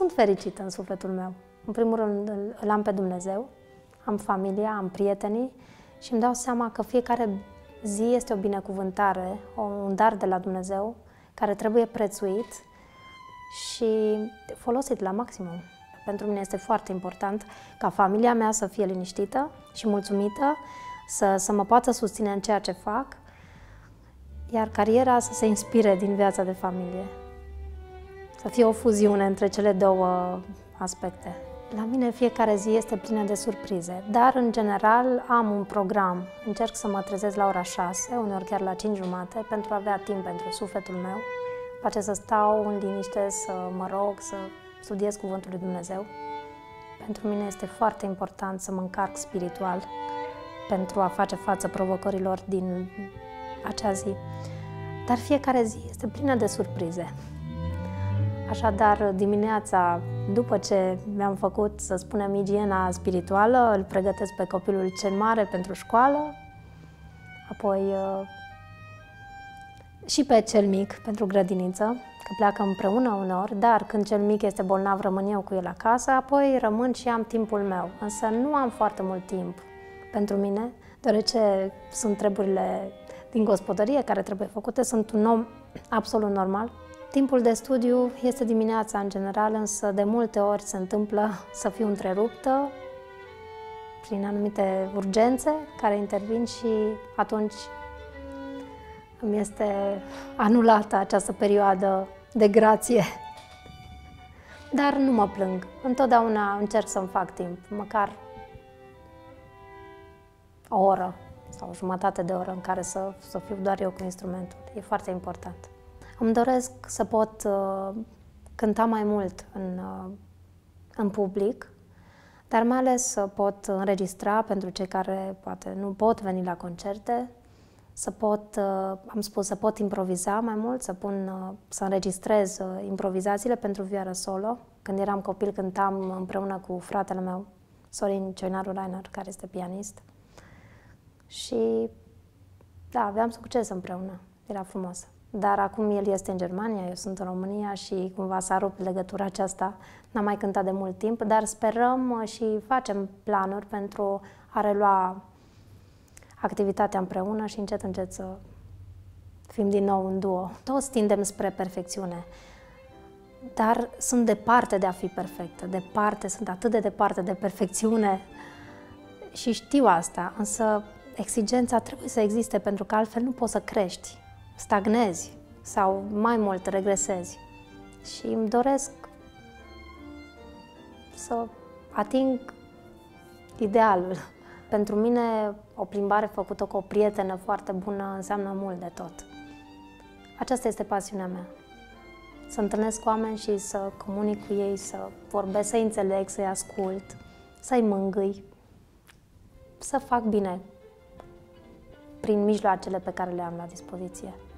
Sunt fericită în sufletul meu. În primul rând îl am pe Dumnezeu, am familia, am prietenii și îmi dau seama că fiecare zi este o binecuvântare, un dar de la Dumnezeu care trebuie prețuit și folosit la maximum. Pentru mine este foarte important ca familia mea să fie liniștită și mulțumită, să mă poată susține în ceea ce fac, iar cariera să se inspire din viața de familie. Să fie o fuziune între cele două aspecte. La mine fiecare zi este plină de surprize, dar în general am un program. Încerc să mă trezesc la ora 6, uneori chiar la 5:30, pentru a avea timp pentru sufletul meu. Face să stau în liniște, să mă rog, să studiez Cuvântul lui Dumnezeu. Pentru mine este foarte important să mă încarc spiritual pentru a face față provocărilor din acea zi. Dar fiecare zi este plină de surprize. Așadar, dimineața, după ce mi-am făcut, să spunem, igiena spirituală, îl pregătesc pe copilul cel mare pentru școală, apoi și pe cel mic pentru grădiniță, că pleacă împreună uneori, dar când cel mic este bolnav, rămân eu cu el acasă, apoi rămân și am timpul meu. Însă nu am foarte mult timp pentru mine, deoarece sunt treburile din gospodărie care trebuie făcute, sunt un om absolut normal. Timpul de studiu este dimineața în general, însă de multe ori se întâmplă să fiu întreruptă prin anumite urgențe care intervin și atunci îmi este anulată această perioadă de grație. Dar nu mă plâng. Întotdeauna încerc să-mi fac timp, măcar o oră sau o jumătate de oră în care să fiu doar eu cu instrumentul. E foarte important. Îmi doresc să pot cânta mai mult în public, dar mai ales să pot înregistra pentru cei care poate nu pot veni la concerte, să pot improviza mai mult, să înregistrez improvizațiile pentru vioară solo. Când eram copil cântam împreună cu fratele meu, Sorin Cioinaru Rainer, care este pianist. Și da, aveam succes împreună, era frumos. Dar acum el este în Germania, eu sunt în România și cumva s-a rupt legătura aceasta. N-am mai cântat de mult timp, dar sperăm și facem planuri pentru a relua activitatea împreună și încet, încet să fim din nou un duo. Toți tindem spre perfecțiune, dar sunt departe de a fi perfectă, sunt atât de departe de perfecțiune și știu asta, însă exigența trebuie să existe pentru că altfel nu poți să crești. Stagnezi sau mai mult regresezi. Și îmi doresc să ating idealul. Pentru mine, o plimbare făcută cu o prietenă foarte bună înseamnă mult de tot. Aceasta este pasiunea mea. Să întâlnesc oameni și să comunic cu ei, să vorbesc, să-i înțeleg, să-i ascult, să-i mângâi, să fac bine prin mijloacele pe care le am la dispoziție.